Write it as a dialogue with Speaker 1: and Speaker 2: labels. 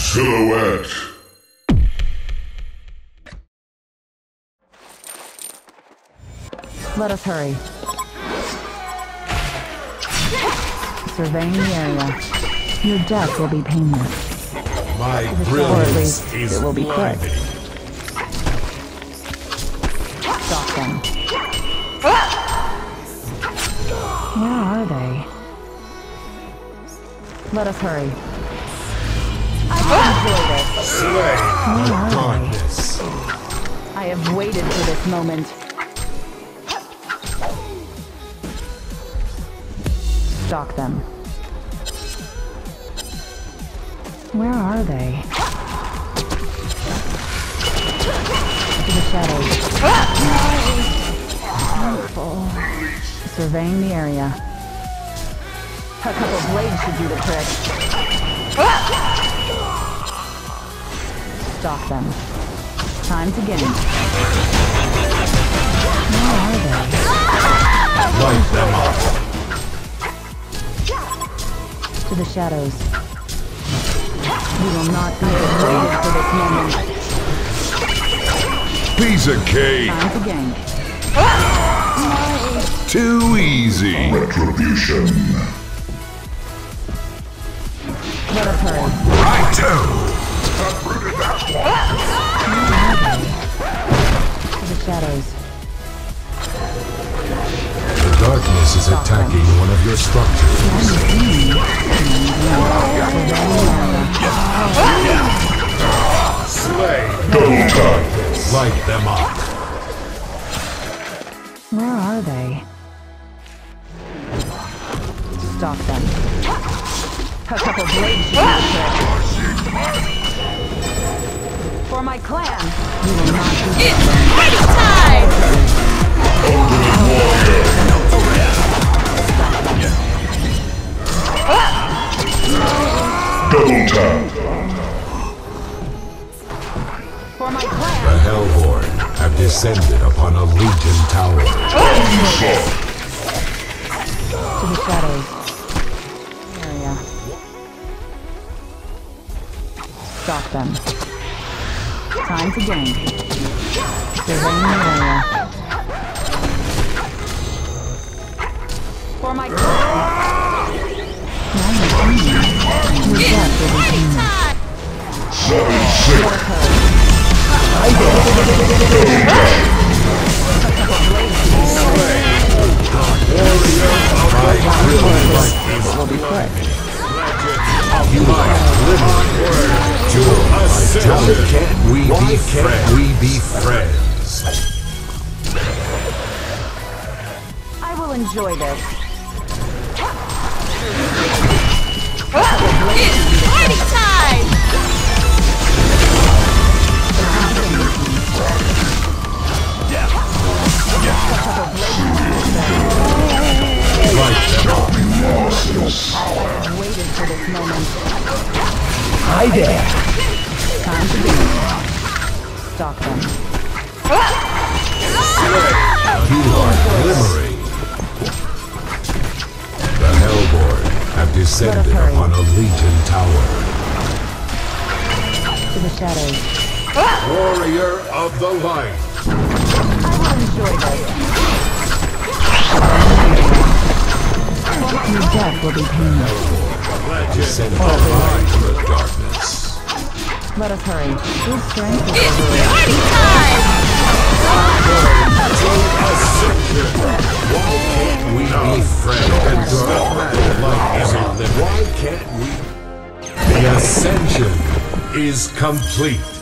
Speaker 1: Silhouette.
Speaker 2: Let us hurry. Surveying the area. Your death will be painless.
Speaker 3: My
Speaker 2: Or at
Speaker 3: brilliance
Speaker 2: least
Speaker 3: is
Speaker 2: it will be quick.
Speaker 3: blinding.
Speaker 2: Stop them. Where are they? Let us hurry. I can enjoy this.
Speaker 3: Slay
Speaker 2: Where
Speaker 3: the
Speaker 2: are they?
Speaker 3: darkness.
Speaker 2: I have waited for this moment. Stalk them. Where are they? To the shadows. Wonderful. Surveying the area. A couple blades should do the trick. Stalk them. Time to gain. Where are they?
Speaker 3: Light them up.
Speaker 2: To the shadows. We will not be waited for this moment.
Speaker 1: Piece of cake.
Speaker 2: Time to gain.
Speaker 1: Too easy. Retribution.
Speaker 2: Let us hurry.
Speaker 1: Righto.
Speaker 2: To the shadows.
Speaker 3: The darkness is attacking one of your structures. Slay
Speaker 1: Double darkness.
Speaker 3: Light them up.
Speaker 2: Where are they? Stalk them. A couple blades should do the trick. For my clan, we will not be
Speaker 4: It's party time!
Speaker 1: Double tap.
Speaker 2: For my
Speaker 3: The
Speaker 2: clan.
Speaker 3: Hellborn have descended upon a Legion tower.
Speaker 2: To the shadows. Area. Stalk them. Time to gain. Surveying the area. For my clan. Your death will be painless.
Speaker 1: 7-6.
Speaker 2: Will be quick.
Speaker 3: You are Why can't we be friends?
Speaker 2: I will enjoy this.
Speaker 4: It's party time!
Speaker 2: I've waited for this moment.
Speaker 5: Hi there.
Speaker 2: Time to begin. Stalk them.
Speaker 3: You are glimmering. The Hellborn have descended upon a Legion tower.
Speaker 2: To the shadows.
Speaker 3: Warrior of the Light.
Speaker 2: I will enjoy this. Your death will be painless.
Speaker 3: Descend into the darkness.
Speaker 2: Let us hurry. Your strength is
Speaker 4: It's party time!
Speaker 3: Why can't we be friends? Why can't we? The ascension is complete.